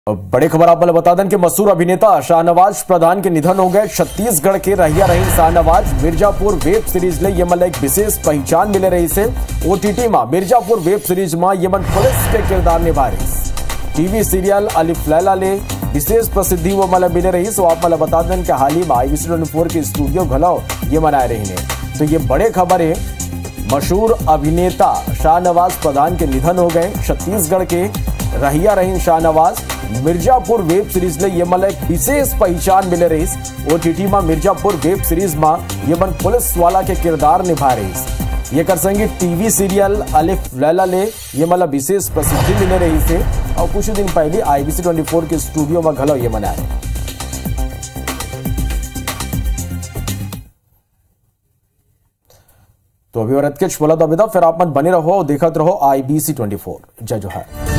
बड़ी खबर आप बता दें कि मशहूर अभिनेता शाहनवाज प्रधान के निधन हो गए। छत्तीसगढ़ के रहिया रही शाहनवाज मिर्जापुर वेब सीरीज ले ये एक विशेष पहचान मिले रही से ओटीटी में मिर्जापुर वेब सीरीज में ये पुलिस के किरदार निभा रही। टीवी सीरियल अलिफ लैला ले विशेष प्रसिद्धि वो मिले रही। सो आप बता दें कि हाल ही में IBC24 के स्टूडियो घलाव ये मनाए रही ने। तो ये बड़े खबर है, मशहूर अभिनेता शाहनवाज प्रधान के निधन हो गए। छत्तीसगढ़ के रहिया रही शाहनवाज मिर्जापुर वेब सीरीज ले ये एक विशेष पहचान मिले रही। ओटीटी में मिर्जापुर वेब सीरीज में ये पुलिस वाला के किरदार निभा रही। ये कर संगी टीवी सीरियल अलिफ लैला ले ये विशेष प्रसिद्धि मिले रही से और कुछ दिन पहले IBC24 के स्टूडियो में घलो ये मनाए। तो अभी और बोला तो अभी फिर आप मन बने रहो, देखते रहो IBC24। जय जोहार।